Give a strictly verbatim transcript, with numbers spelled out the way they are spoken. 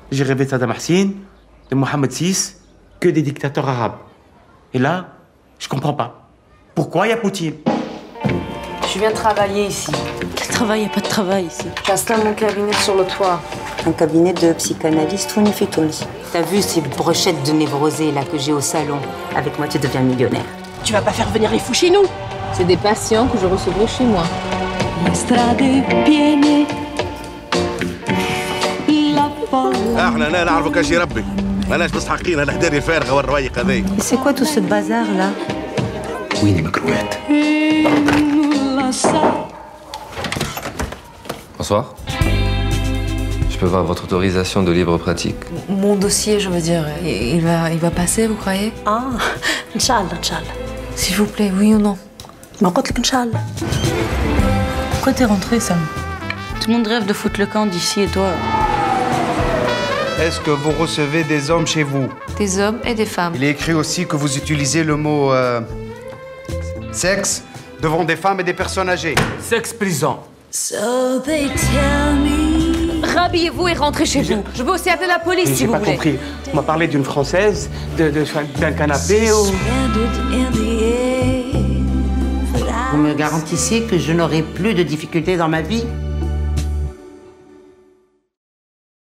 J'ai rêvé de Saddam Hussein, de Mohamed six, que des dictateurs arabes. Et là, je comprends pas. Pourquoi il y a Poutine? Je viens travailler ici. Quel travail? Il n'y a pas de travail ici. J'installe mon cabinet sur le toit. Un cabinet de psychanalyste Tounifitouni. T'as vu ces brochettes de névrosés là que j'ai au salon? Avec moi, tu deviens millionnaire. Tu vas pas faire venir les fous chez nous? C'est des patients que je recevrai chez moi. احنا هنا نعرفوا كل شي ربي ماناش مستحقين هالهداري الفارغه والروايق هذي. C'est quoi tout ce bazar là? وين المكروهات؟ Bonsoir. Je peux voir votre autorisation de libre pratique? Mon dossier, je veux dire, il va, il va passer, vous croyez? Ah, Inch'Allah, Inch'Allah. S'il vous plaît, oui ou non? Ma قلت لك Inch'Allah. Pourquoi t'es rentrée, Sam? Tout le monde rêve de foutre le camp d'ici et toi. Est-ce que vous recevez des hommes chez vous? Des hommes et des femmes. Il est écrit aussi que vous utilisez le mot euh, sexe devant des femmes et des personnes âgées. Sexe prison. So they tell me. Rhabillez-vous et rentrez chez vous. Je veux aussi appeler la police si J'ai vous pas voulez. compris. On m'a parlé d'une Française, de, de, d'un canapé ou... Vous me garantissez que je n'aurai plus de difficultés dans ma vie?